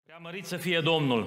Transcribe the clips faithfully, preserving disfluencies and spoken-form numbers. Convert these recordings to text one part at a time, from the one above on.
Preamărit să fie Domnul!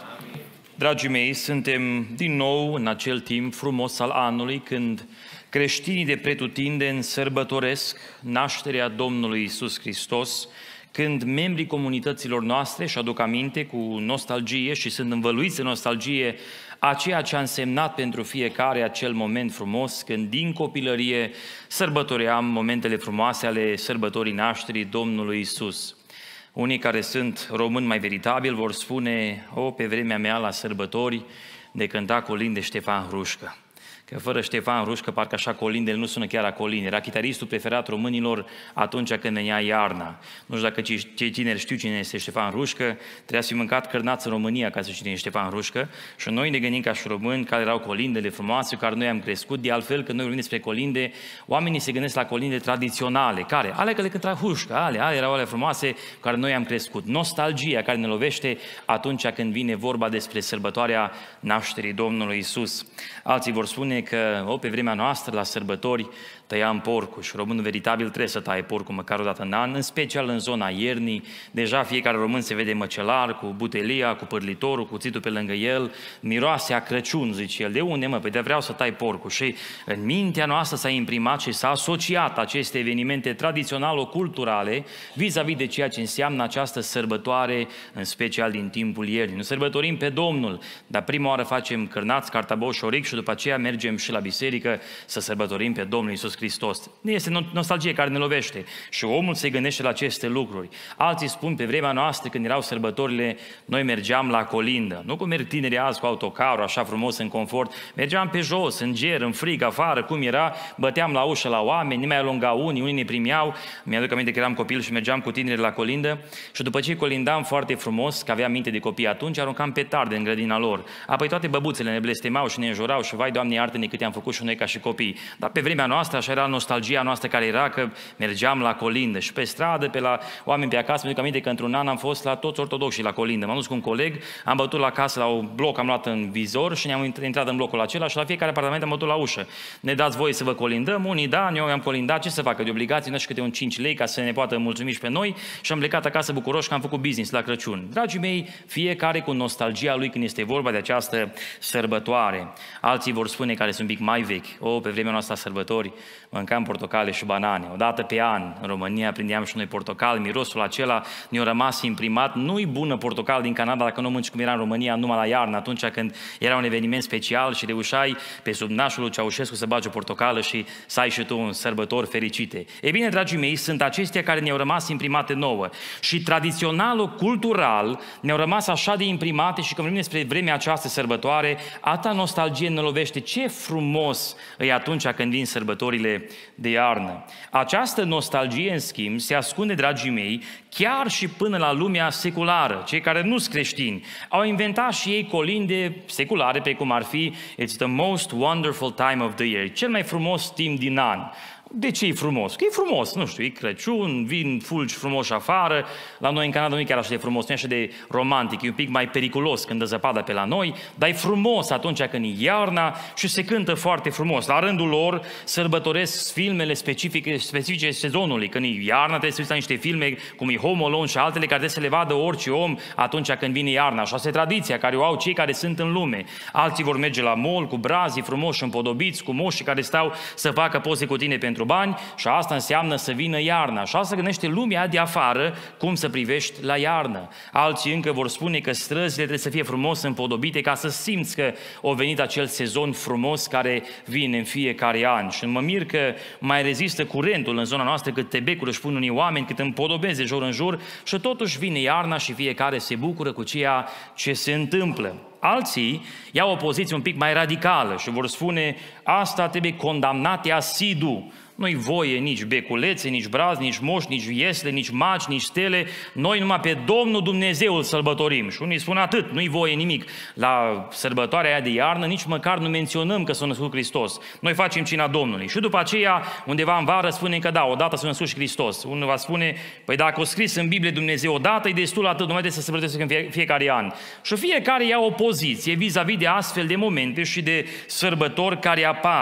Dragii mei, suntem din nou în acel timp frumos al anului când creștinii de pretutindeni sărbătoresc nașterea Domnului Iisus Hristos, când membrii comunităților noastre își aduc aminte cu nostalgie și sunt învăluiți în nostalgie a ceea ce a însemnat pentru fiecare acel moment frumos, când din copilărie sărbătoream momentele frumoase ale sărbătorii nașterii Domnului Iisus. Unii care sunt români mai veritabili vor spune: o, pe vremea mea la sărbători de cânta colinde Ștefan Hrușcă. Că fără Ștefan Hrușcă parcă așa colindele nu sună chiar a colinde. Era chitaristul preferat românilor atunci când venea iarna. Nu știu dacă cei tineri știu cine este Ștefan Hrușcă, trebuia să fi mâncat cărnați în România ca să știu cine este Ștefan Hrușcă. Și noi ne gândim ca și români care erau colindele frumoase, care noi am crescut. De altfel, când noi vorbim despre colinde, oamenii se gândesc la colinde tradiționale. Care? Ale care le cânta Hrușcă, ale, ale erau ale frumoase care noi am crescut. Nostalgia care ne lovește atunci când vine vorba despre sărbătoarea nașterii Domnului Iisus. Alții vor spune că, o, pe vremea noastră, la sărbători, tăiam porcul și românul veritabil trebuie să taie porcul măcar o dată în an, în special în zona iernii. Deja fiecare român se vede măcelar, cu butelia, cu părlitorul, cu cuțitul pe lângă el, miroase a Crăciun, zice el. De unde, mă? Păi de vreau să tai porcul. Și în mintea noastră s-a imprimat și s-a asociat aceste evenimente tradiționalo-culturale vis-a-vis de ceea ce înseamnă această sărbătoare, în special din timpul iernii. Nu sărbătorim pe Domnul, dar prima oară facem cârnați, cartaboși și oric și după aceea mergem și la biserică să sărbătorim pe Domnul Iisus Hristos. Este nostalgie care ne lovește și omul se gândește la aceste lucruri. Alții spun, pe vremea noastră, când erau sărbătorile, noi mergeam la colindă. Nu cum merg tinerii azi cu autocarul, așa frumos, în confort. Mergeam pe jos, în ger, în frig, afară, cum era, băteam la ușă la oameni, nu mai alungau unii, unii ne primeau. Mi-aduc aminte că eram copil și mergeam cu tinerii la colindă și după ce colindam foarte frumos, că aveam minte de copii atunci, aruncam petarde în grădina lor. Apoi toate băbuțele ne blestemau și ne înjurau și vai, Doamne, iartă-ne câte am făcut și noi ca și copii. Dar pe vremea noastră, așa era nostalgia noastră care era că mergeam la colindă și pe stradă, pe la oameni pe acasă. Mi-aduc aminte că într-un an am fost la toți ortodoxii la colindă. M-am dus cu un coleg, am bătut la casă la un bloc, am luat în vizor și ne-am intrat în blocul acela și la fiecare apartament am bătut la ușă. Ne dați voie să vă colindăm? Unii da, eu am colindat, ce să facă de obligații, nu știu câte un cinci lei ca să ne poată mulțumi și pe noi și am plecat acasă bucuroși că am făcut business la Crăciun. Dragii mei, fiecare cu nostalgia lui când este vorba de această sărbătoare. Alții vor spune, care sunt un pic mai vechi: o, pe vremea noastră sărbători mâncam portocale și banane. Odată pe an, în România, prindeam și noi portocale, mirosul acela ne-a rămas imprimat. Nu-i bună portocale din Canada dacă nu mânci cum era în România numai la iarnă, atunci când era un eveniment special și reușeai pe sub nașul lui Ceaușescu să bagi o portocală și să ai și tu un sărbători fericite. Ei bine, dragii mei, sunt acestea care ne-au rămas imprimate nouă și tradiționalul, cultural, ne-au rămas așa de imprimate și când vorbim despre vremea această sărbătoare, atâta nostalgie ne lovește. Ce frumos e atunci când vin sărbătorile de iarnă. Această nostalgie, în schimb, se ascunde, dragii mei, chiar și până la lumea seculară. Cei care nu sunt creștini au inventat și ei colinde seculare, precum ar fi It's the most wonderful time of the year, cel mai frumos timp din an. De ce e frumos? Că e frumos, nu știu, e Crăciun, vin fulgi frumoși afară. La noi în Canada nu e chiar așa de frumos, nu e așa de romantic, e un pic mai periculos când dă zăpada pe la noi, dar e frumos atunci când e iarna și se cântă foarte frumos. La rândul lor sărbătoresc filmele specifice, specifice sezonului. Când e iarna trebuie să uiți la niște filme cum e Home Alone și altele care trebuie să le vadă orice om atunci când vine iarna. Așa este tradiția care o au cei care sunt în lume. Alții vor merge la mall cu brazii frumoși împodobiți, cu moșii care stau să facă poze cu tine pentru bani și asta înseamnă să vină iarna. Și asta gândește lumea de afară cum să privești la iarnă. Alții încă vor spune că străzile trebuie să fie frumos împodobite ca să simți că a venit acel sezon frumos care vine în fiecare an. Și mă mir că mai rezistă curentul în zona noastră, cât tebecuri își pun unii oameni, cât împodobeze jur în jur și totuși vine iarna și fiecare se bucură cu ceea ce se întâmplă. Alții iau o poziție un pic mai radicală și vor spune: asta trebuie condamnate asidu. Nu-i voie nici beculețe, nici brazi, nici moși, nici iesle, nici magi, nici stele. Noi numai pe Domnul Dumnezeu îl sărbătorim. Și unii spun atât, nu-i voie nimic. La sărbătoarea aia de iarnă nici măcar nu menționăm că s-a născut Hristos. Noi facem cina Domnului. Și după aceea, undeva în vară, spunem că da, odată s-a născut și Hristos. Unul va spune: păi dacă o scris în Biblie Dumnezeu odată, e destul atât, nu mai trebuie să se sărbătorească în fiecare an. Și fiecare ia o poziție vis-a-vis de astfel de momente și de sărbători care apar.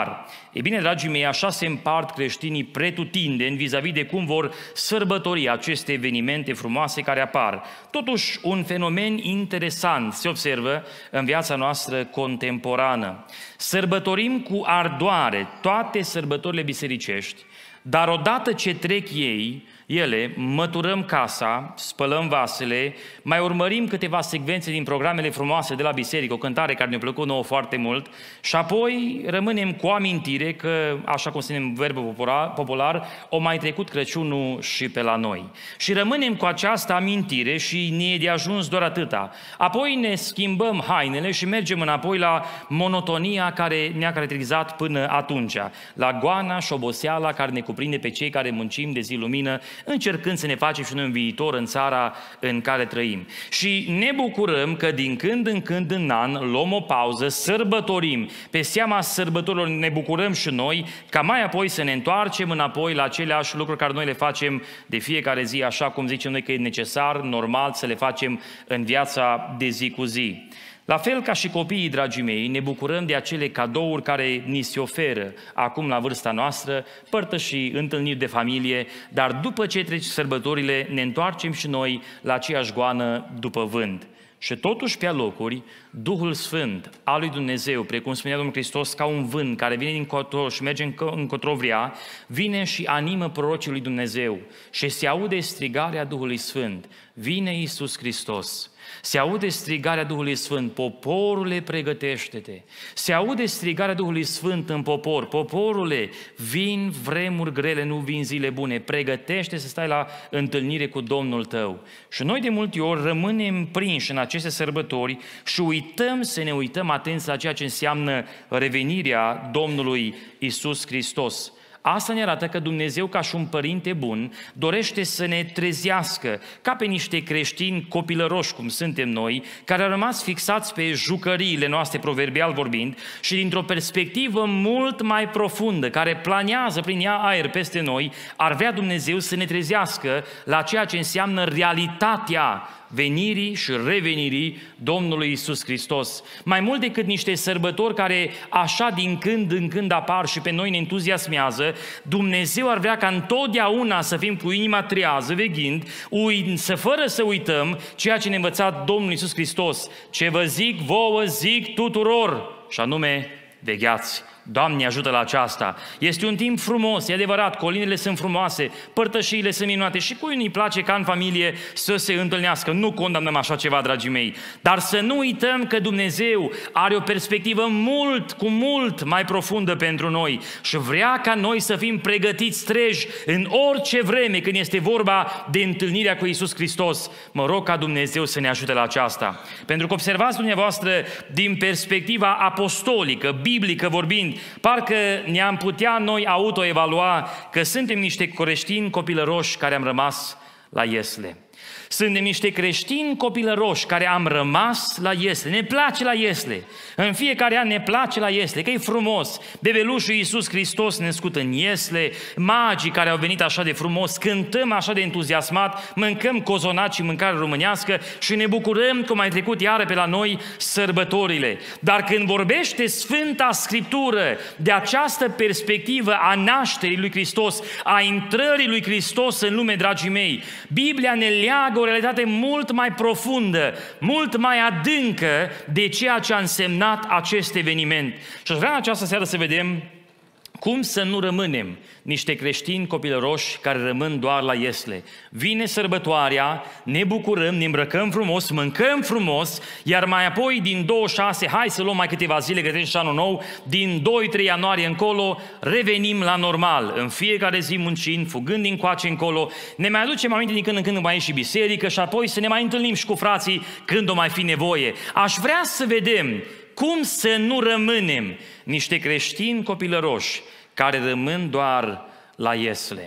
Ei bine, dragii mei, așa se împart creștinii pretutindeni vis-a-vis de cum vor sărbători aceste evenimente frumoase care apar. Totuși, un fenomen interesant se observă în viața noastră contemporană. Sărbătorim cu ardoare toate sărbătorile bisericești, dar odată ce trec ei, ele, măturăm casa, spălăm vasele, mai urmărim câteva secvențe din programele frumoase de la biserică, o cântare care ne-a plăcut nouă foarte mult, și apoi rămânem cu amintire că, așa cum se în verbul popular, o mai trecut Crăciunul și pe la noi. Și rămânem cu această amintire și ne e de ajuns doar atâta. Apoi ne schimbăm hainele și mergem înapoi la monotonia care ne-a caracterizat până atunci, la goana și oboseala care ne cuprinde pe cei care muncim de zi lumină, încercând să ne facem și noi un viitor în țara în care trăim. Și ne bucurăm că din când în când în an luăm o pauză, sărbătorim, pe seama sărbătorilor ne bucurăm și noi, ca mai apoi să ne întoarcem înapoi la aceleași lucruri care noi le facem de fiecare zi, așa cum zicem noi că e necesar, normal să le facem în viața de zi cu zi. La fel ca și copiii, dragii mei, ne bucurăm de acele cadouri care ni se oferă acum la vârsta noastră, părtășii, întâlniri de familie, dar după ce trec sărbătorile, ne întoarcem și noi la aceeași goană după vânt. Și totuși pe alocuri, Duhul Sfânt al lui Dumnezeu, precum spunea Domnul Hristos, ca un vânt care vine încotro și merge încotro vrea, vine și animă prorocii lui Dumnezeu și se aude strigarea Duhului Sfânt. Vine Iisus Hristos. Se aude strigarea Duhului Sfânt, poporule, pregătește-te. Se aude strigarea Duhului Sfânt în popor, poporule, vin vremuri grele, nu vin zile bune, pregătește să stai la întâlnire cu Domnul tău. Și noi de multe ori rămânem prinși în aceste sărbători și uităm să ne uităm atenți la ceea ce înseamnă revenirea Domnului Iisus Hristos. Asta ne arată că Dumnezeu, ca și un părinte bun, dorește să ne trezească, ca pe niște creștini copilăroși, cum suntem noi, care au rămas fixați pe jucăriile noastre, proverbial vorbind, și dintr-o perspectivă mult mai profundă, care planează prin ea aer peste noi, ar vrea Dumnezeu să ne trezească la ceea ce înseamnă realitatea venirii și revenirii Domnului Iisus Hristos. Mai mult decât niște sărbători care așa din când în când apar și pe noi ne entuziasmează, Dumnezeu ar vrea ca întotdeauna să fim cu inima trează, veghind, să fără să uităm ceea ce ne-a învățat Domnul Iisus Hristos. Ce vă zic vouă, zic tuturor, și anume, vegheați. Doamne, ajută la aceasta! Este un timp frumos, e adevărat, colinele sunt frumoase, părtășiile sunt minunate și cui nu-i place ca în familie să se întâlnească. Nu condamnăm așa ceva, dragii mei, dar să nu uităm că Dumnezeu are o perspectivă mult, cu mult mai profundă pentru noi și vrea ca noi să fim pregătiți treji în orice vreme când este vorba de întâlnirea cu Iisus Hristos. Mă rog ca Dumnezeu să ne ajute la aceasta. Pentru că observați dumneavoastră din perspectiva apostolică, biblică vorbind, parcă ne-am putea noi autoevalua că suntem niște creștini copilăroși care am rămas la iesle. Suntem niște creștini copilăroși care am rămas la iesle. Ne place la iesle. În fiecare an ne place la iesle, că e frumos. Bebelușul Iisus Hristos născut în iesle, magii care au venit așa de frumos, cântăm așa de entuziasmat, mâncăm cozonaci și mâncare românească și ne bucurăm că mai trecut iară pe la noi sărbătorile. Dar când vorbește Sfânta Scriptură de această perspectivă a nașterii lui Hristos, a intrării lui Hristos în lume, dragii mei, Biblia ne leagă o realitate mult mai profundă, mult mai adâncă de ceea ce a însemnat acest eveniment. Și aș vrea în această seară să vedem cum să nu rămânem niște creștini copilăroși care rămân doar la iesle. Vine sărbătoarea, ne bucurăm, ne îmbrăcăm frumos, mâncăm frumos, iar mai apoi din douăzeci și șase, hai să luăm mai câteva zile, că trece anul nou, din doi-trei ianuarie încolo, revenim la normal. În fiecare zi muncind, fugând din coace încolo, ne mai aducem aminte din când în când mai ieși și biserică și apoi să ne mai întâlnim și cu frații când o mai fi nevoie. Aș vrea să vedem cum să nu rămânem niște creștini copilăroși care rămân doar la iesle.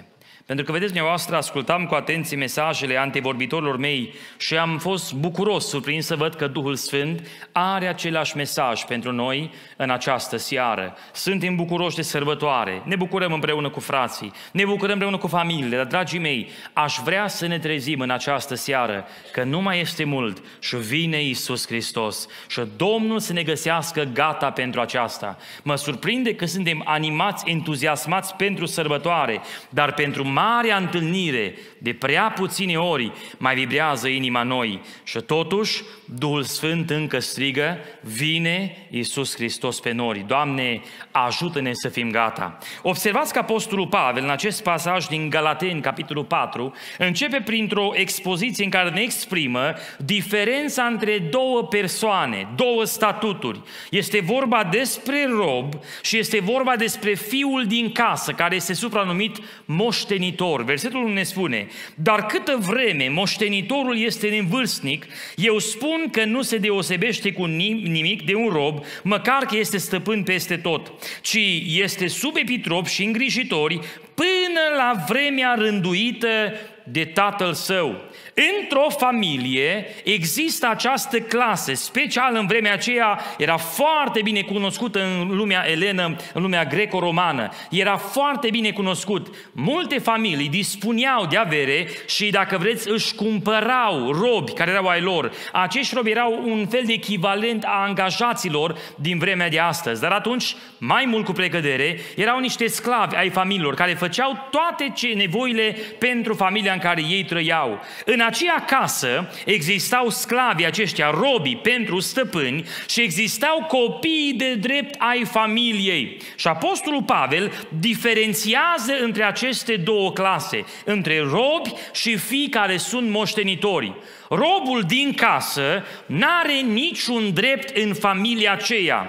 Pentru că, vedeți, dumneavoastră, ascultam cu atenție mesajele antevorbitorilor mei și am fost bucuros, surprins să văd că Duhul Sfânt are același mesaj pentru noi în această seară. Suntem bucuroși de sărbătoare, ne bucurăm împreună cu frații, ne bucurăm împreună cu familiile, dar, dragii mei, aș vrea să ne trezim în această seară că nu mai este mult și vine Iisus Hristos și Domnul să ne găsească gata pentru aceasta. Mă surprinde că suntem animați, entuziasmați pentru sărbătoare, dar pentru marea întâlnire, de prea puține ori, mai vibrează inima noi. Și totuși, Duhul Sfânt încă strigă, vine Iisus Hristos pe nori. Doamne, ajută-ne să fim gata. Observați că Apostolul Pavel, în acest pasaj din Galateni, capitolul patru, începe printr-o expoziție în care ne exprimă diferența între două persoane, două statuturi. Este vorba despre rob și este vorba despre fiul din casă, care este supranumit moștenitor. Versetul ne spune, dar câtă vreme moștenitorul este nevârstnic, eu spun că nu se deosebește cu nimic de un rob, măcar că este stăpân peste tot, ci este sub epitrop și îngrijitori până la vremea rânduită de tatăl său. Într-o familie există această clasă, special în vremea aceea era foarte bine cunoscută în lumea elenă, în lumea greco-romană. Era foarte bine cunoscut. Multe familii dispuneau de avere și, dacă vreți, își cumpărau robi care erau ai lor. Acești robi erau un fel de echivalent a angajaților din vremea de astăzi. Dar atunci, mai mult cu precădere, erau niște sclavi ai familiilor care făceau toate ce nevoile pentru familia în care ei trăiau. În aceea casă existau sclavii aceștia, robii pentru stăpâni, și existau copiii de drept ai familiei. Și Apostolul Pavel diferențiază între aceste două clase, între robi și fii care sunt moștenitori. Robul din casă n-are niciun drept în familia aceea.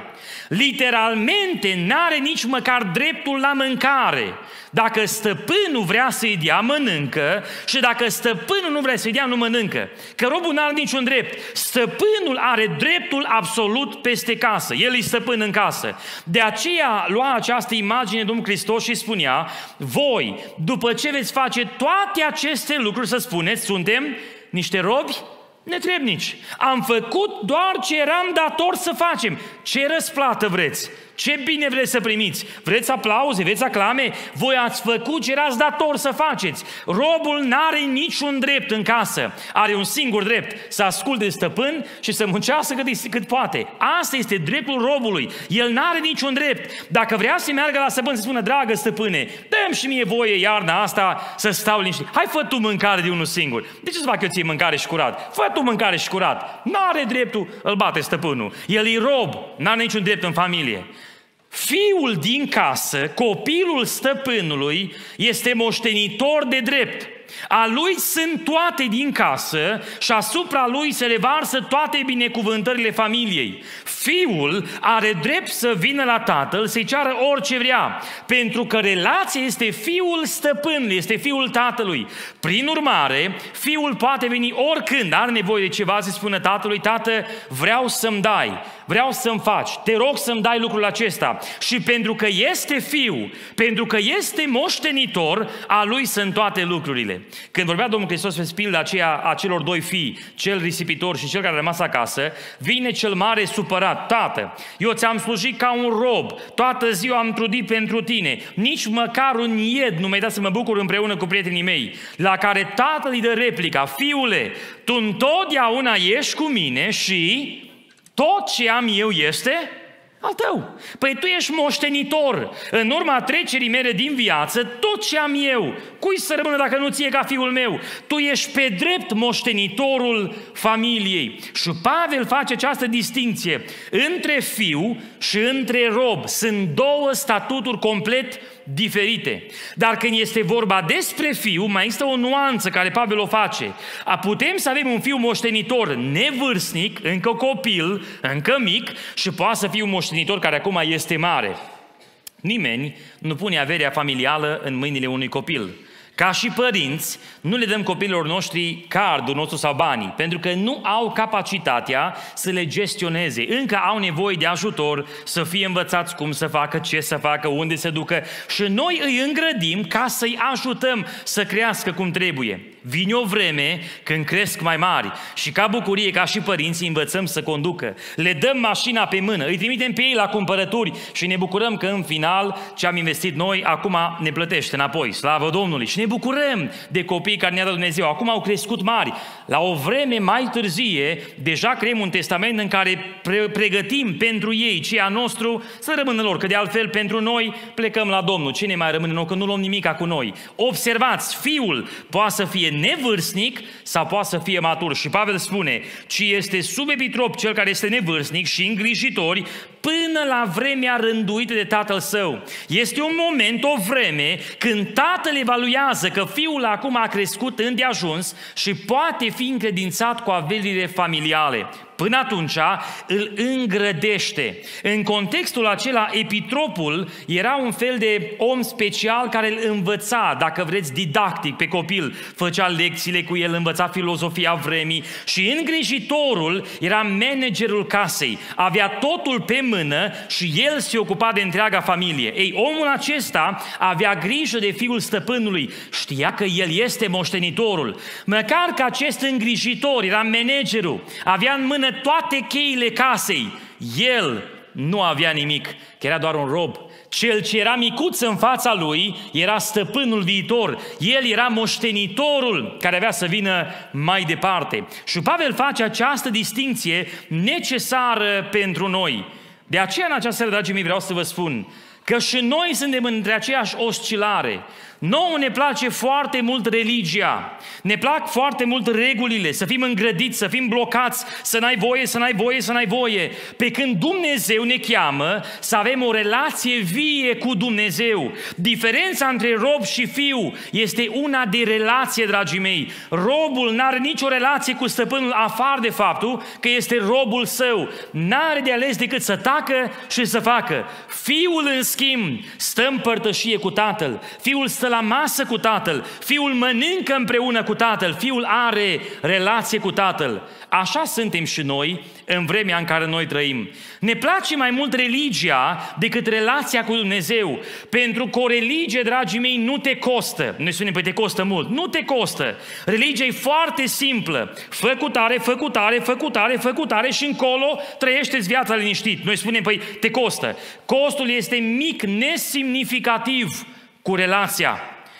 Literalmente n-are nici măcar dreptul la mâncare. Dacă stăpânul vrea să-i dea, mănâncă, și dacă stăpânul nu vrea să-i dea, nu mănâncă. Că robul n-are niciun drept. Stăpânul are dreptul absolut peste casă. El e stăpân în casă. De aceea lua această imagine Domnul Hristos și spunea, voi, după ce veți face toate aceste lucruri, să spuneți, suntem niște robi netrebnici. Am făcut doar ce eram dator să facem. Ce răsplată vreți? Ce bine vreți să primiți? Vreți aplauze? Vreți aclame? Voi ați făcut ce erați dator să faceți. Robul n-are niciun drept în casă. Are un singur drept, să asculte stăpân și să muncească cât, cât poate. Asta este dreptul robului. El n-are niciun drept. Dacă vrea să meargă la stăpân, să spună, dragă stăpâne, dă-mi și mie voie iarna asta să stau liniștit. Hai, fă tu mâncare de unul singur. De ce să fac eu ție mâncare și curat? Fă tu mâncare și curat. N-are dreptul, îl bate stăpânul. El e rob, n-are niciun drept în familie. Fiul din casă, copilul stăpânului, este moștenitor de drept. A lui sunt toate din casă și asupra lui se revarsă toate binecuvântările familiei. Fiul are drept să vină la tatăl, să-i ceară orice vrea, pentru că relația este fiul stăpânului, este fiul tatălui. Prin urmare, fiul poate veni oricând, are nevoie de ceva, să spună tatălui, tată, vreau să-mi dai, vreau să-mi faci, te rog să-mi dai lucrul acesta. Și pentru că este fiu, pentru că este moștenitor, a lui sunt toate lucrurile. Când vorbea Domnul Hristos pe pilda aceea a celor doi fii, cel risipitor și cel care a rămas acasă, vine cel mare supărat, tată, eu ți-am slujit ca un rob, toată ziua am trudit pentru tine, nici măcar un ied nu mi-ai dat să mă bucur împreună cu prietenii mei. La care tatăl îi dă replica, fiule, tu întotdeauna ești cu mine și tot ce am eu este al tău. Păi tu ești moștenitor. În urma trecerii mele din viață, tot ce am eu, cui să rămână dacă nu ție ca fiul meu? Tu ești pe drept moștenitorul familiei. Și Pavel face această distinție între fiu și între rob. Sunt două statuturi complet diferite. Dar când este vorba despre fiu, mai există o nuanță care Pavel o face. A putem să avem un fiu moștenitor nevârstnic, încă copil, încă mic, și poate să fie un moștenitor care acum este mare. Nimeni nu pune averea familială în mâinile unui copil. Ca și părinți, nu le dăm copiilor noștri cardul nostru sau banii, pentru că nu au capacitatea să le gestioneze. Încă au nevoie de ajutor, să fie învățați cum să facă, ce să facă, unde să ducă. Și noi îi îngrădim ca să-i ajutăm să crească cum trebuie. Vine o vreme când cresc mai mari și ca bucurie, ca și părinți, îi învățăm să conducă. Le dăm mașina pe mână, îi trimitem pe ei la cumpărături și ne bucurăm că în final ce am investit noi acum ne plătește înapoi. Slavă Domnului! Și ne bucurăm de copiii care ne-a dat Dumnezeu. Acum au crescut mari. La o vreme mai târzie, deja creăm un testament în care pre- pregătim pentru ei ceea nostru să rămână lor, că de altfel pentru noi plecăm la Domnul. Cine mai rămâne nou, că nu luăm nimica cu noi. Observați, fiul poate să fie nevârstnic sau poate să fie matur. Și Pavel spune, ci este sub epitrop cel care este nevârstnic și îngrijitori până la vremea rânduită de tatăl său. Este un moment, o vreme, când tatăl evaluează că fiul acum a crescut îndeajuns și poate fi încredințat cu averile familiale. Până atunci îl îngrădește. În contextul acela, epitropul era un fel de om special care îl învăța, dacă vreți, didactic pe copil. Făcea lecțiile cu el, învăța filozofia vremii și îngrijitorul era managerul casei. Avea totul pe mână și el se ocupa de întreaga familie. Ei, omul acesta avea grijă de fiul stăpânului. Știa că el este moștenitorul. Măcar că acest îngrijitor era managerul, avea în mână toate cheile casei. El nu avea nimic, că era doar un rob. Cel ce era micuț în fața lui era stăpânul viitor. El era moștenitorul care avea să vină mai departe. Și Pavel face această distinție necesară pentru noi. De aceea, în această seară, dragii mei, vreau să vă spun că și noi suntem între aceeași oscilare. Nouă ne place foarte mult religia, ne plac foarte mult regulile, să fim îngrădiți, să fim blocați, să n-ai voie, să n-ai voie, să n-ai voie. Pe când Dumnezeu ne cheamă să avem o relație vie cu Dumnezeu. Diferența între rob și fiu este una de relație, dragii mei. Robul n-are nicio relație cu stăpânul afară de faptul că este robul său. N-are de ales decât să tacă și să facă. Fiul, în schimb, stă în părtășie cu tatăl. Fiul stă la masă cu tatăl, fiul mănâncă împreună cu tatăl, fiul are relație cu tatăl. Așa suntem și noi în vremea în care noi trăim. Ne place mai mult religia decât relația cu Dumnezeu, pentru că o religie, dragii mei, nu te costă. Noi spunem, păi te costă mult. Nu te costă. Religia e foarte simplă. Fă cu tare, fă cu tare, fă cu tare, fă cu tare și încolo trăiește-ți viața liniștit. Noi spunem, păi te costă. Costul este mic, nesemnificativ cu relația.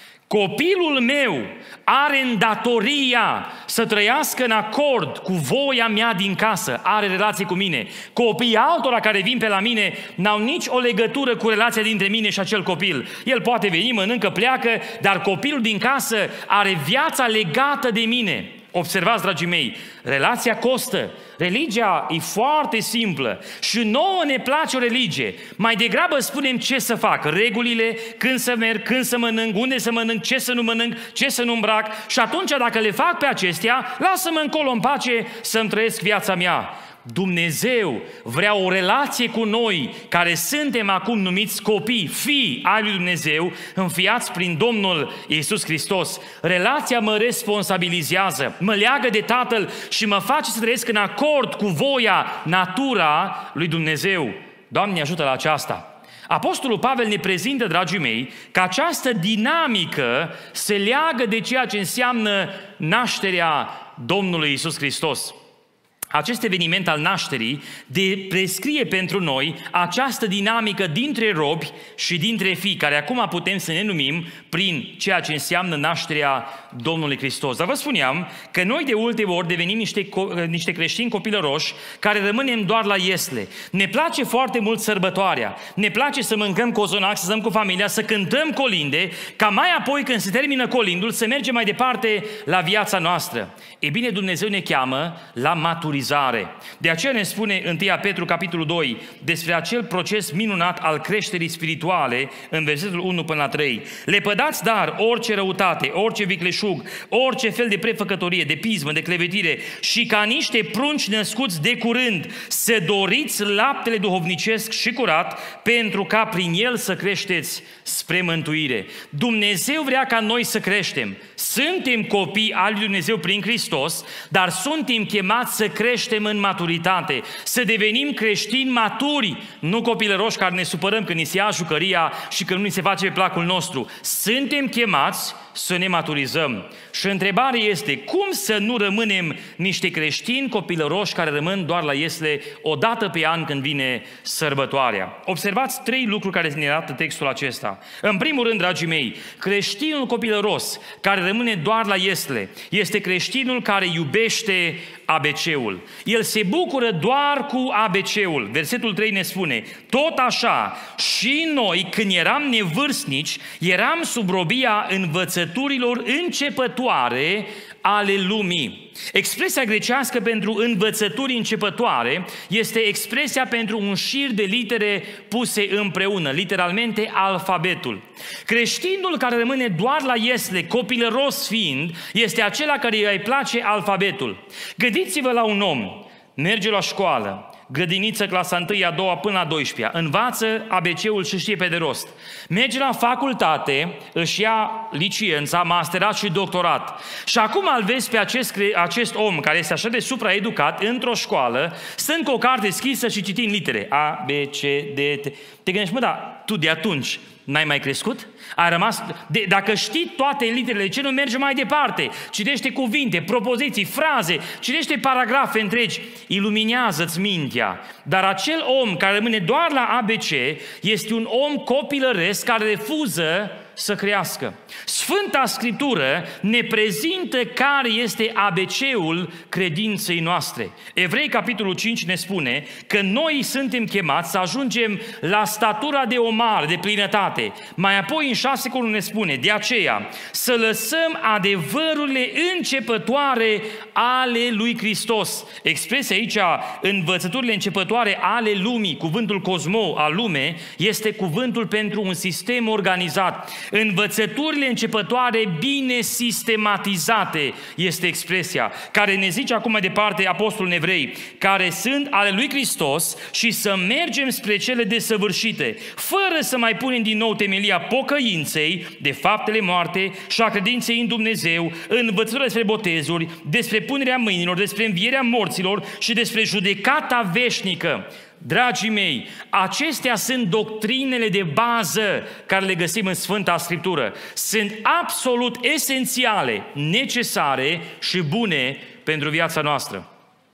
Copilul meu are îndatoria să trăiască în acord cu voia mea din casă, are relație cu mine. Copiii altora care vin pe la mine n-au nici o legătură cu relația dintre mine și acel copil. El poate veni, mănâncă, pleacă, dar copilul din casă are viața legată de mine. Observați, dragii mei, relația costă. Religia e foarte simplă și nouă ne place o religie. Mai degrabă spunem ce să fac, regulile, când să merg, când să mănânc, unde să mănânc, ce să nu mănânc, ce să nu îmbrac și atunci dacă le fac pe acestea, lasă-mă încolo în pace să-mi trăiesc viața mea. Dumnezeu vrea o relație cu noi care suntem acum numiți copii, fii ai lui Dumnezeu, înfiați prin Domnul Iisus Hristos. Relația mă responsabilizează, mă leagă de Tatăl și mă face să trăiesc în acord cu voia, natura lui Dumnezeu. Doamne, ajută la aceasta! Apostolul Pavel ne prezintă, dragii mei, că această dinamică se leagă de ceea ce înseamnă nașterea Domnului Iisus Hristos. Acest eveniment al nașterii de prescrie pentru noi această dinamică dintre robi și dintre fii, care acum putem să ne numim prin ceea ce înseamnă nașterea Domnului Hristos. Dar vă spuneam că noi de ultime ori devenim niște, niște creștini copilăroși care rămânem doar la iesle. Ne place foarte mult sărbătoarea, ne place să mâncăm cozonac, să stăm cu familia, să cântăm colinde, ca mai apoi când se termină colindul să mergem mai departe la viața noastră. E bine, Dumnezeu ne cheamă la maturizare. maturizare. De aceea ne spune întâi Petru, capitolul doi, despre acel proces minunat al creșterii spirituale, în versetul unu până la trei. Lepădați dar orice răutate, orice vicleșug, orice fel de prefăcătorie, de pismă, de clevetire și ca niște prunci născuți de curând, să doriți laptele duhovnicesc și curat, pentru ca prin el să creșteți spre mântuire. Dumnezeu vrea ca noi să creștem. Suntem copii al lui Dumnezeu prin Hristos, dar suntem chemați să creștem în maturitate, să devenim creștini maturi, nu copilăroși care ne supărăm când ni se ia jucăria și când nu ni se face pe placul nostru. Suntem chemați să ne maturizăm. Și întrebarea este, cum să nu rămânem niște creștini copilăroși care rămân doar la iesle o dată pe an când vine sărbătoarea? Observați trei lucruri care ne arată textul acesta. În primul rând, dragii mei, creștinul copilăros care rămâne doar la iesle este creștinul care iubește A B C-ul. El se bucură doar cu A B C-ul. Versetul trei ne spune, tot așa și noi când eram nevârstnici, eram sub robia învățăturilor începătoare ale lumii. Expresia grecească pentru învățături începătoare este expresia pentru un șir de litere puse împreună, literalmente alfabetul. Creștinul care rămâne doar la iesle, copilăros fiind, este acela care îi place alfabetul. Gândiți-vă la un om, merge la școală, grădiniță, clasa întâi, a doua până la douăsprezecea, învață A B C-ul și știe pe de rost. Merge la facultate, își ia licența, masterat și doctorat. Și acum îl vezi pe acest, acest om care este așa de supraeducat într-o școală, stând cu o carte scrisă și citind litere A, B, C, D, T. Te gândești, mă, da, tu de atunci n-ai mai crescut? Ai rămas... De, dacă știi toate literele, de ce nu mergi mai departe? Citește cuvinte, propoziții, fraze, citește paragrafe întregi, iluminează-ți mintea. Dar acel om care rămâne doar la A B C este un om copilăresc care refuză să crească. Sfânta Scriptură ne prezintă care este A B C-ul credinței noastre. Evrei, capitolul cinci, ne spune că noi suntem chemați să ajungem la statura de omar, de plinătate. Mai apoi, în șase cu unu ne spune, de aceea, să lăsăm adevărurile începătoare ale lui Hristos. Expresia aici, învățăturile începătoare ale lumii, cuvântul cosmo, al lume, este cuvântul pentru un sistem organizat. Învățăturile începătoare bine sistematizate este expresia, care ne zice acum mai departe apostolul în Evrei, care sunt ale lui Hristos și să mergem spre cele desăvârșite, fără să mai punem din nou temelia pocăinței, de faptele moarte și a credinței în Dumnezeu, învățătura despre botezuri, despre punerea mâinilor, despre învierea morților și despre judecata veșnică. Dragii mei, acestea sunt doctrinele de bază care le găsim în Sfânta Scriptură. Sunt absolut esențiale, necesare și bune pentru viața noastră.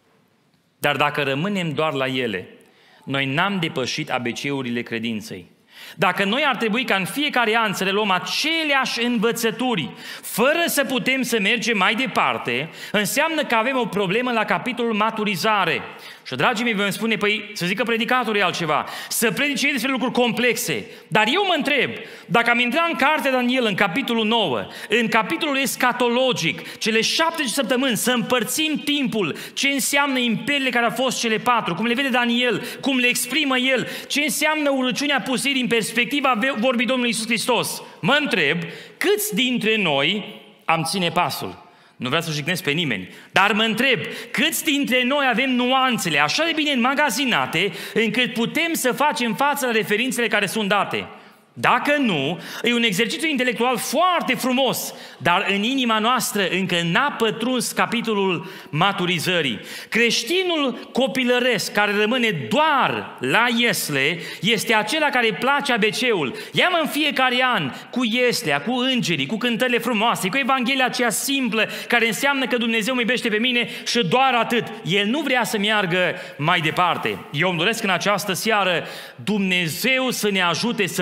Dar dacă rămânem doar la ele, noi n-am depășit A B C-urile credinței. Dacă noi ar trebui ca în fiecare an să le luăm aceleași învățături, fără să putem să mergem mai departe, înseamnă că avem o problemă la capitolul maturizare. Și, dragii mei, vă spune, păi, să zică predicatorii altceva, să predice ei despre lucruri complexe. Dar eu mă întreb, dacă am intrat în cartea Daniel, în capitolul nouă, în capitolul escatologic, cele șaptezeci săptămâni, să împărțim timpul, ce înseamnă imperiile care au fost cele patru, cum le vede Daniel, cum le exprimă el, ce înseamnă urăciunea pustirii în perspectiva vorbii Domnului Iisus Hristos. Mă întreb, câți dintre noi am ține pasul? Nu vreau să jignesc pe nimeni, dar mă întreb, câți dintre noi avem nuanțele așa de bine înmagazinate încât putem să facem față la referințele care sunt date? Dacă nu, e un exercițiu intelectual foarte frumos, dar în inima noastră încă n-a pătruns capitolul maturizării. Creștinul copilăresc care rămâne doar la iesle este acela care îi place A B C-ul. Ia-mă în fiecare an cu ieslea, cu îngerii, cu cântările frumoase, cu Evanghelia aceea simplă care înseamnă că Dumnezeu mă iubește pe mine și doar atât. El nu vrea să meargă mai departe. Eu îmi doresc în această seară Dumnezeu să ne ajute să creștem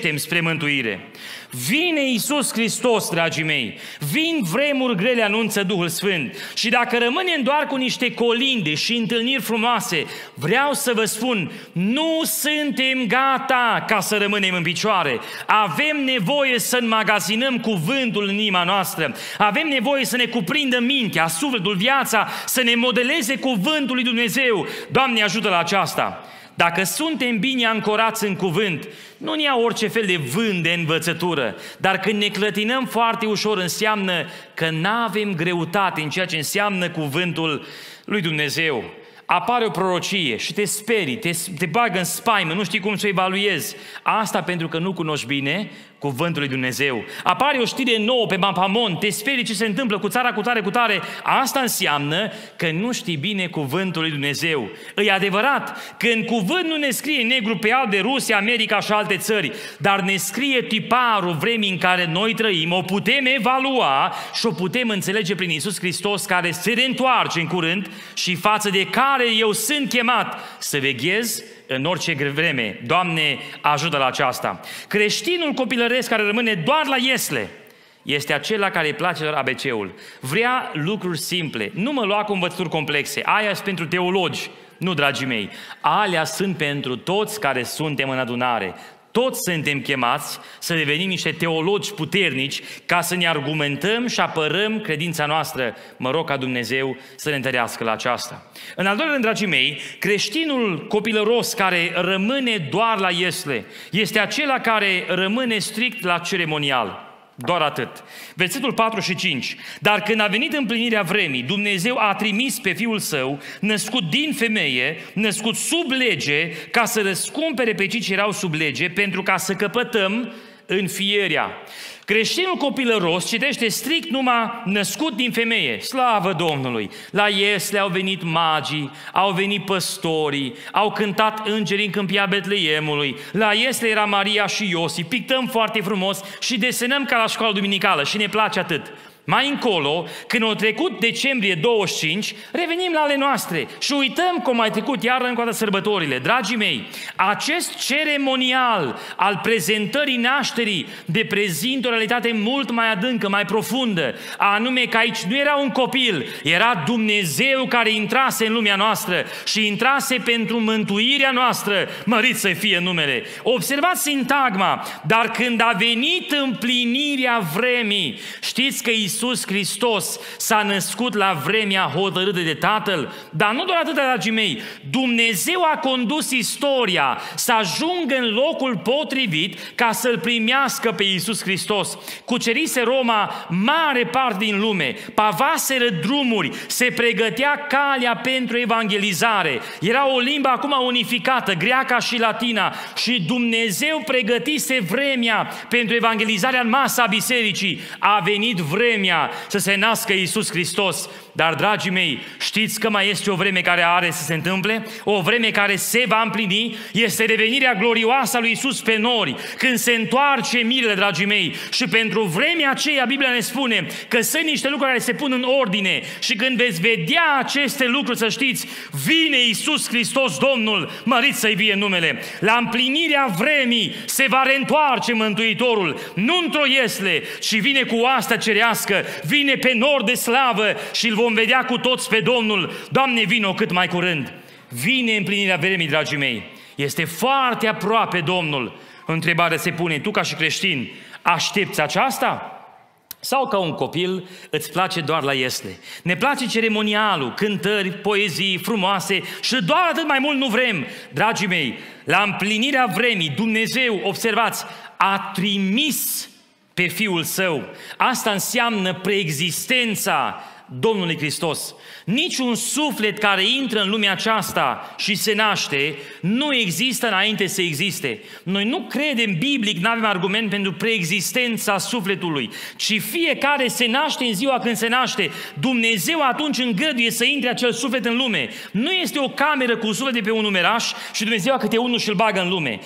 creștem spre mântuire. Vine Iisus Hristos, dragii mei, vin vremuri grele, anunță Duhul Sfânt. Și dacă rămânem doar cu niște colinde și întâlniri frumoase, vreau să vă spun, nu suntem gata ca să rămânem în picioare. Avem nevoie să înmagazinăm cuvântul în inima noastră. Avem nevoie să ne cuprindă mintea, sufletul, viața, să ne modeleze cuvântul lui Dumnezeu. Doamne, ajută la aceasta! Dacă suntem bine ancorați în cuvânt, nu ne ia orice fel de vânt de învățătură, dar când ne clătinăm foarte ușor, înseamnă că n-avem greutate în ceea ce înseamnă cuvântul lui Dumnezeu. Apare o prorocie și te sperii, te, te bagă în spaimă, nu știi cum să o evaluezi. Asta pentru că nu cunoști bine cuvântul lui Dumnezeu. Apare o știre nouă pe Mapamon, te sperii ce se întâmplă cu țara cu tare, cu tare. Asta înseamnă că nu știi bine cuvântul lui Dumnezeu. E adevărat că în cuvânt nu ne scrie negru pe alb de Rusia, America și alte țări, dar ne scrie tiparul vremii în care noi trăim, o putem evalua și o putem înțelege prin Iisus Hristos, care se reîntoarce în curând și față de care eu sunt chemat să veghez în orice vreme. Doamne, ajută la aceasta. Creștinul copilăresc care rămâne doar la iesle este acela care îi place doar A B C-ul. Vrea lucruri simple. Nu mă lua cu învățături complexe. Aia sunt pentru teologi. Nu, dragii mei. Alea sunt pentru toți care suntem în adunare. Toți suntem chemați să devenim niște teologi puternici ca să ne argumentăm și apărăm credința noastră. Mă rog ca Dumnezeu să ne întărească la aceasta. În al doilea rând, dragii mei, creștinul copilăros care rămâne doar la iesle este acela care rămâne strict la ceremonial. Doar atât. Versetul patru și cinci. Dar când a venit împlinirea vremii, Dumnezeu a trimis pe Fiul Său, născut din femeie, născut sub lege, ca să răscumpere pe cei ce erau sub lege, pentru ca să căpătăm înfierea. Creștinul copilăros citește strict numai născut din femeie. Slavă Domnului! La iesle au venit magii, au venit păstorii, au cântat îngerii în câmpia Betleemului. La iesle era Maria și Iosif. Pictăm foarte frumos și desenăm ca la școală duminicală și ne place atât. Mai încolo, când a trecut decembrie douăzeci și cinci, revenim la ale noastre și uităm cum mai trecut iar încă o dată sărbătorile. Dragii mei, acest ceremonial al prezentării nașterii de prezintă o realitate mult mai adâncă, mai profundă, anume că aici nu era un copil, era Dumnezeu care intrase în lumea noastră și intrase pentru mântuirea noastră, mărit să fie numele. Observați sintagma, dar când a venit împlinirea vremii, știți că Iisus Hristos s-a născut la vremea hotărâtă de Tatăl, dar nu doar atât, dragii mei, Dumnezeu a condus istoria să ajungă în locul potrivit ca să-L primească pe Iisus Hristos. Cucerise Roma mare parte din lume, pavaseră drumuri, se pregătea calea pentru evangelizare. Era o limbă acum unificată, greaca și latina, și Dumnezeu pregătise vremea pentru evangelizarea în masă a bisericii. A venit vremea să se nască Iisus Hristos. Dar, dragii mei, știți că mai este o vreme care are să se întâmple? O vreme care se va împlini? Este revenirea glorioasă a lui Iisus pe nori, când se întoarce mirele, dragii mei. Și pentru vremea aceea, Biblia ne spune că sunt niște lucruri care se pun în ordine și când veți vedea aceste lucruri, să știți, vine Iisus Hristos, Domnul, mărit să-i fie numele. La împlinirea vremii se va reîntoarce Mântuitorul, nu într-o iesle, ci vine cu oastea cerească, vine pe nor de slavă și îl vom vedea cu toți pe Domnul. Doamne, vino cât mai curând. Vine împlinirea vremii, dragii mei. Este foarte aproape Domnul. Întrebarea se pune, tu ca și creștin, aștepți aceasta? Sau ca un copil îți place doar la iesle? Ne place ceremonialul, cântări, poezii frumoase și doar atât, mai mult nu vrem. Dragii mei, la împlinirea vremii, Dumnezeu, observați, a trimis pe Fiul Său. Asta înseamnă preexistența Domnului Hristos. Niciun suflet care intră în lumea aceasta și se naște nu există înainte să existe. Noi nu credem biblic, nu avem argument pentru preexistența sufletului, ci fiecare se naște în ziua când se naște. Dumnezeu atunci îngăduie să intre acel suflet în lume. Nu este o cameră cu suflet de pe un numeraș și Dumnezeu câte unul și-l bagă în lume.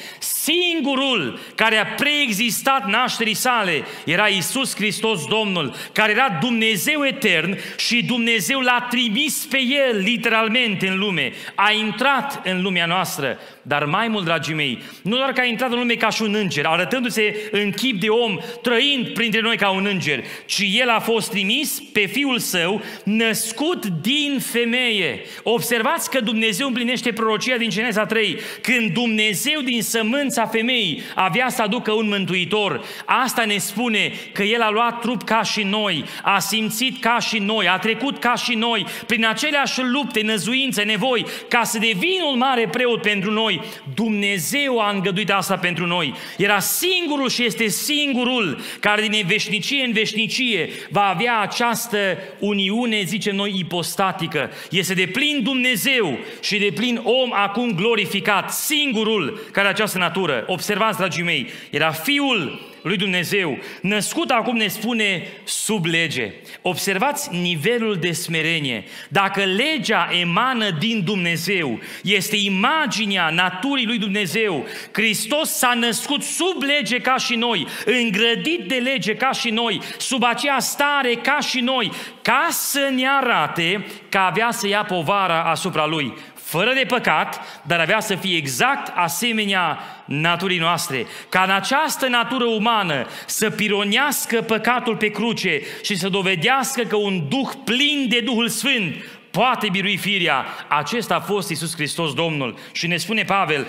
Singurul care a preexistat nașterii sale era Iisus Hristos Domnul, care era Dumnezeu etern și Dumnezeu l-a trimis pe El literalmente în lume. A intrat în lumea noastră. dar mai mult, dragii mei, nu doar că a intrat în lume ca și un înger, arătându-se în chip de om, trăind printre noi ca un înger, ci El a fost trimis pe Fiul Său, născut din femeie. Observați că Dumnezeu împlinește prorocia din Geneza trei, când Dumnezeu din sămânța femeii avea să aducă un mântuitor. Asta ne spune că El a luat trup ca și noi, a simțit ca și noi, a trecut ca și noi, prin aceleași lupte, năzuințe, nevoi, ca să devină un mare preot pentru noi. Dumnezeu a îngăduit asta pentru noi. Era singurul și este singurul care din veșnicie în veșnicie va avea această uniune, zicem noi, ipostatică. Este de plin Dumnezeu și de plin om acum glorificat, singurul care are această natură. Observați, dragii mei, era Fiul lui Dumnezeu, născut, acum ne spune, sub lege. Observați nivelul de smerenie. Dacă legea emană din Dumnezeu, este imaginea naturii lui Dumnezeu, Hristos s-a născut sub lege ca și noi, îngrădit de lege ca și noi, sub aceea stare ca și noi, ca să ne arate că avea să ia povara asupra Lui, fără de păcat, dar avea să fie exact asemenea naturii noastre, ca în această natură umană să pironească păcatul pe cruce și să dovedească că un duh plin de Duhul Sfânt poate birui firea. Acesta a fost Iisus Hristos Domnul. Și ne spune Pavel,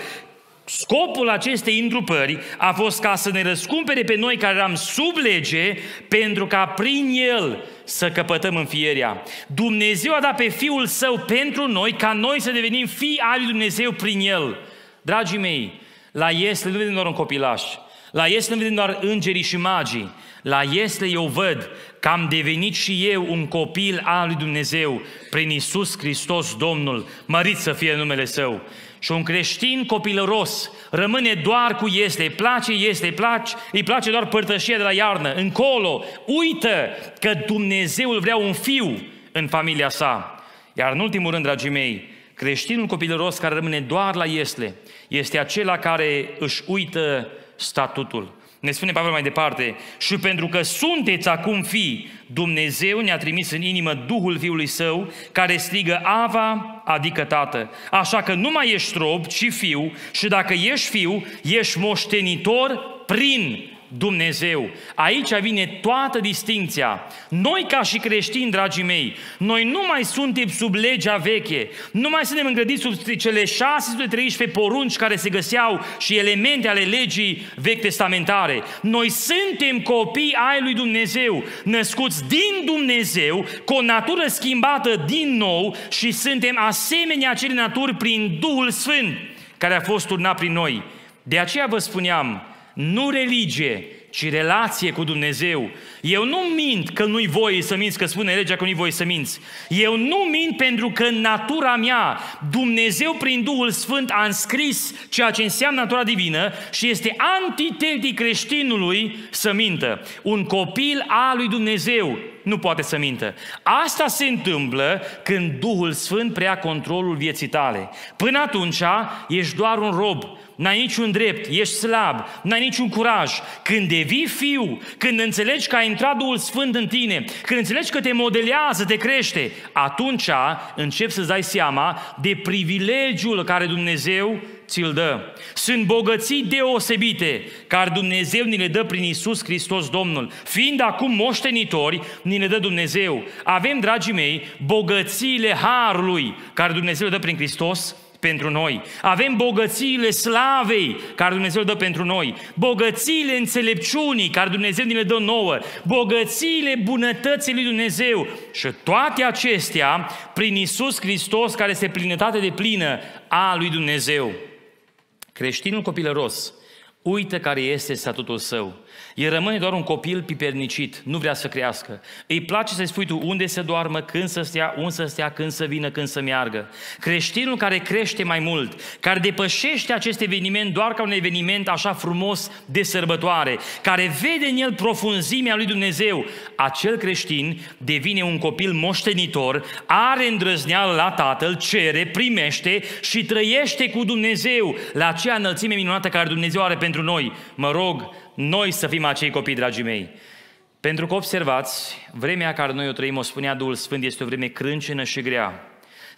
scopul acestei întrupări a fost ca să ne răscumpere pe noi care eram sub lege, pentru ca prin El să căpătăm înfierea. Dumnezeu a dat pe Fiul Său pentru noi, ca noi să devenim fii ai lui Dumnezeu prin El. Dragii mei, la Iesle nu vedem doar un copilaș, la Iesle nu vedem doar îngerii și magii, la Iesle eu văd că am devenit și eu un copil al lui Dumnezeu prin Iisus Hristos Domnul, mărit să fie numele Său. Și un creștin copilăros rămâne doar cu Iesle, îi place Iesle, îi place, îi place doar părtășia de la iarnă, încolo, uită că Dumnezeu vrea un fiu în familia sa. Iar în ultimul rând, dragii mei, creștinul copilăros care rămâne doar la Iesle este acela care își uită statutul. Ne spune Pavel mai departe, și pentru că sunteți acum fii, Dumnezeu ne-a trimis în inimă Duhul Fiului Său, care strigă Ava, adică Tată. Așa că nu mai ești rob, ci fiu, și dacă ești fiu, ești moștenitor prin Dumnezeu. Aici vine toată distincția. Noi ca și creștini, dragii mei, noi nu mai suntem sub legea veche, nu mai suntem îngrădiți sub cele șase sute treisprezece porunci care se găseau și elemente ale legii vechi testamentare. Noi suntem copii ai lui Dumnezeu, născuți din Dumnezeu, cu o natură schimbată din nou și suntem asemenea acelei naturi prin Duhul Sfânt care a fost turnat prin noi. De aceea vă spuneam, nu religie, ci relație cu Dumnezeu. Eu nu mint că nu-i voie să minți, că spune legea că nu-i voie să minți. Eu nu mint pentru că în natura mea Dumnezeu prin Duhul Sfânt a înscris ceea ce înseamnă natura divină și este antitetic creștinului să mintă. Un copil al lui Dumnezeu nu poate să mintă. Asta se întâmplă când Duhul Sfânt preia controlul vieții tale. Până atunci ești doar un rob, n-ai niciun drept, ești slab, n-ai niciun curaj. Când devii fiu, când înțelegi că a intrat Duhul Sfânt în tine, când înțelegi că te modelează, te crește, atunci începi să-ți dai seama de privilegiul care Dumnezeu ți-l dă. Sunt bogății deosebite care Dumnezeu ni le dă prin Iisus Hristos Domnul. Fiind acum moștenitori, ni le dă Dumnezeu. Avem, dragii mei, bogățiile harului care Dumnezeu le dă prin Hristos pentru noi. Avem bogățiile slavei care Dumnezeu le dă pentru noi. Bogățiile înțelepciunii care Dumnezeu ni le dă nouă. Bogățiile bunătății lui Dumnezeu. Și toate acestea prin Iisus Hristos, care este plinătate de plină a lui Dumnezeu. Creștinul copilăros uită care este statutul său. El rămâne doar un copil pipernicit, nu vrea să crească. Îi place să-i spui tu unde să doarmă, când să stea, unde să stea, când să vină, când să meargă. Creștinul care crește mai mult, care depășește acest eveniment doar ca un eveniment așa frumos de sărbătoare, care vede în el profunzimea lui Dumnezeu, acel creștin devine un copil moștenitor, are îndrăzneală la Tatăl, cere, primește și trăiește cu Dumnezeu la acea înălțime minunată care Dumnezeu are pentru noi. Mă rog, noi să fim acei copii, dragii mei. Pentru că observați, vremea care noi o trăim, o spunea Duhul Sfânt, este o vreme crâncenă și grea.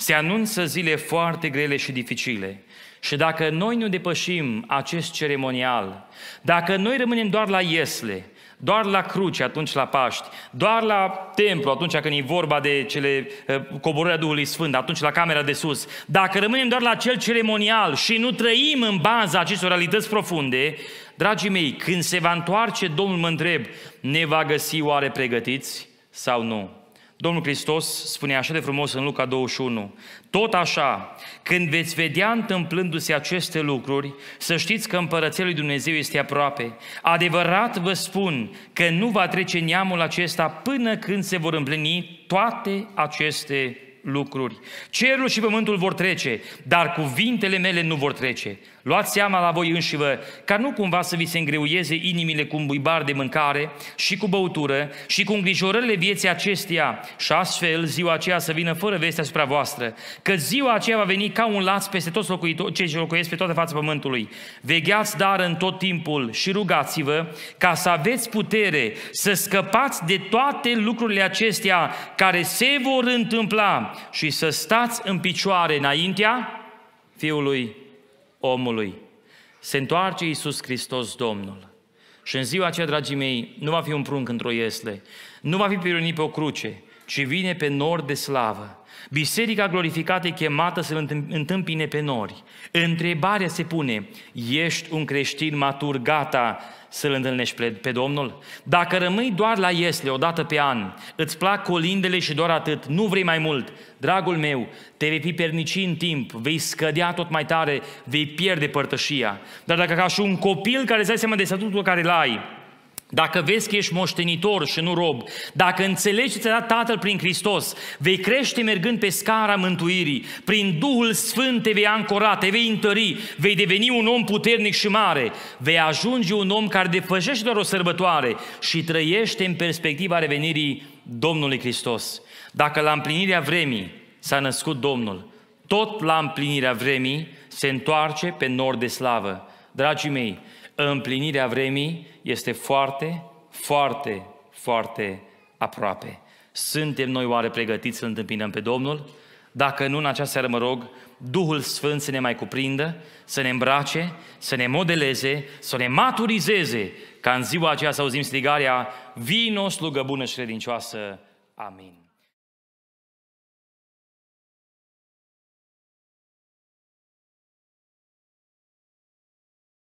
Se anunță zile foarte grele și dificile. Și dacă noi nu depășim acest ceremonial, dacă noi rămânem doar la iesle, doar la cruce atunci la Paști, doar la templu atunci când e vorba de cele coborârea Duhului Sfânt, atunci la camera de sus, dacă rămânem doar la acel ceremonial și nu trăim în baza acestor realități profunde, dragii mei, când se va întoarce, Domnul mă întreb, ne va găsi oare pregătiți sau nu? Domnul Hristos spune așa de frumos în Luca douăzeci și unu, tot așa, când veți vedea întâmplându-se aceste lucruri, să știți că Împărăția lui Dumnezeu este aproape. Adevărat vă spun că nu va trece neamul acesta până când se vor împlini toate aceste lucruri. Cerul și pământul vor trece, dar cuvintele mele nu vor trece. Luați seama la voi înșivă, ca nu cumva să vi se îngreuieze inimile cu un buibar de mâncare și cu băutură și cu îngrijorările vieții acesteia și astfel ziua aceea să vină fără veste asupra voastră, că ziua aceea va veni ca un laț peste toți cei ce locuiesc pe toată fața pământului. Vegheați dar în tot timpul și rugați-vă ca să aveți putere să scăpați de toate lucrurile acestea care se vor întâmpla și să stați în picioare înaintea Fiului omului. Se întoarce Iisus Hristos Domnul. Și în ziua aceea, dragii mei, nu va fi un prunc într-o iesle, nu va fi pironit pe o cruce, ci vine pe nori de slavă. Biserica glorificată e chemată să-L întâmpine pe nori. Întrebarea se pune, ești un creștin matur, gata să-L întâlnești pe Domnul? Dacă rămâi doar la iesle o dată pe an, îți plac colindele și doar atât, nu vrei mai mult, dragul meu, te vei pipernici în timp, vei scădea tot mai tare, vei pierde părtășia. Dar dacă ca și un copil care îți dai seama de statutul care l-ai, dacă vezi că ești moștenitor și nu rob, dacă înțelegi ce ți-a dat Tatăl prin Hristos, vei crește mergând pe scara mântuirii, prin Duhul Sfânt te vei ancora, te vei întări, vei deveni un om puternic și mare, vei ajunge un om care depășește doar o sărbătoare și trăiește în perspectiva revenirii Domnului Hristos. Dacă la împlinirea vremii s-a născut Domnul, tot la împlinirea vremii se întoarce pe nor de slavă. Dragii mei, împlinirea vremii este foarte, foarte, foarte aproape. Suntem noi oare pregătiți să întâmpinăm pe Domnul? Dacă nu, în această seară mă rog, Duhul Sfânt să ne mai cuprindă, să ne îmbrace, să ne modeleze, să ne maturizeze, ca în ziua aceea să auzim strigarea, vino, slugă bună și credincioasă. Amin.